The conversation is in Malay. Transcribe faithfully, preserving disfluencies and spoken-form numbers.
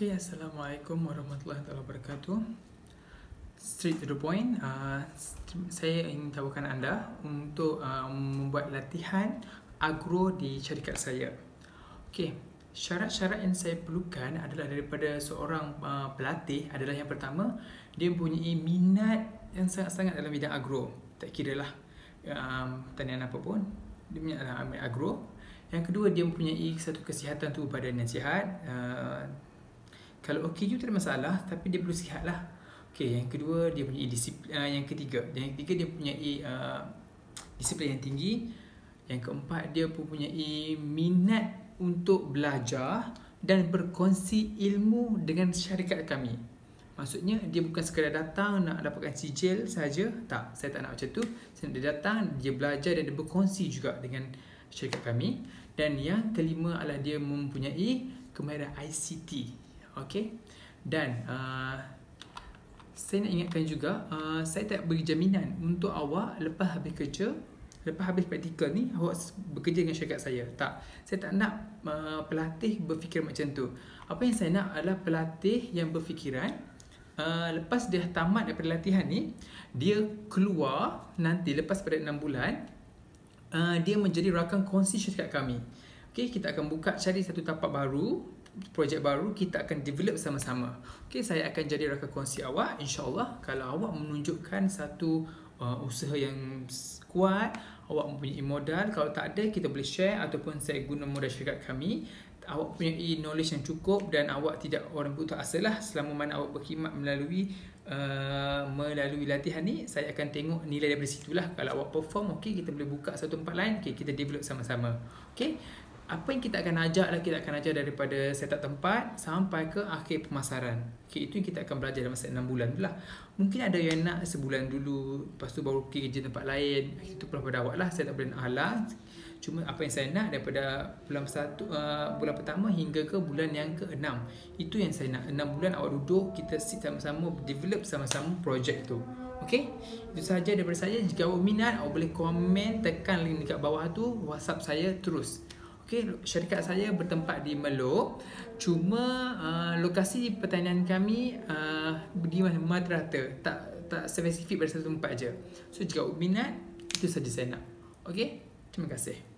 Okay, Assalamualaikum warahmatullahi wabarakatuh. Straight to the point, uh, saya ingin tawarkan anda untuk uh, membuat latihan agro di syarikat saya. Okay, syarat-syarat yang saya perlukan adalah daripada seorang uh, pelatih adalah yang pertama, dia mempunyai minat yang sangat-sangat dalam bidang agro. Tak kira lah um, pertanian apa pun, dia punya uh, agro. Yang kedua, dia mempunyai satu kesihatan tubuh badan yang sihat. Uh, Kalau okey juga tak ada masalah, tapi dia perlu sihat lah. Okey, yang kedua dia punya disiplin. Uh, yang ketiga, yang ketiga dia punya uh, disiplin yang tinggi. Yang keempat, dia mempunyai minat untuk belajar dan berkongsi ilmu dengan syarikat kami. Maksudnya dia bukan sekadar datang nak dapatkan sijil saja. Tak, saya tak nak macam tu. Saya nak dia datang, dia belajar dan dia berkongsi juga dengan syarikat kami. Dan yang kelima adalah dia mempunyai kemahiran I C T. Okey, dan uh, saya nak ingatkan juga, uh, saya tak beri jaminan untuk awak lepas habis kerja, lepas habis praktikal ni awak bekerja dengan syarikat saya. Tak, saya tak nak uh, pelatih berfikir macam tu. Apa yang saya nak adalah pelatih yang berfikiran uh, lepas dia tamat daripada latihan ni, dia keluar nanti lepas pada enam bulan, uh, dia menjadi rakan kongsi syarikat kami. Okey, kita akan buka cari satu tapak baru, projek baru, kita akan develop sama-sama. Okey, saya akan jadi rakan kongsi awak, insya-Allah. Kalau awak menunjukkan satu uh, usaha yang kuat, awak mempunyai modal, kalau tak ada kita boleh share ataupun saya guna modal syarikat kami. Awak mempunyai knowledge yang cukup dan awak tidak orang putus asa lah. Selama mana awak berkhidmat melalui uh, melalui latihan ni, saya akan tengok nilai daripada situlah. Kalau awak perform, okey, kita boleh buka satu tempat lain, okey, kita develop sama-sama. Okey, apa yang kita akan ajar adalah kita akan ajar daripada setup tempat sampai ke akhir pemasaran. Okay, itu yang kita akan belajar dalam masa enam bulan tu lah. Mungkin ada yang nak sebulan dulu, lepas tu baru pergi kerja tempat lain. Itu pula pada awak lah, saya tak boleh nak halang. Cuma apa yang saya nak daripada bulan satu, uh, bulan pertama hingga ke bulan yang keenam, itu yang saya nak. enam bulan awak duduk, kita sit sama-sama, develop sama-sama projek tu. Okay, itu sahaja daripada saya. Jika awak minat, awak boleh komen, tekan link dekat bawah tu, WhatsApp saya terus. Okay, syarikat saya bertempat di Meluk. Cuma uh, lokasi pertanian kami uh, di Madrata. Tak tak spesifik pada satu tempat je. So jika awak minat, itu saja saya nak. Okay, terima kasih.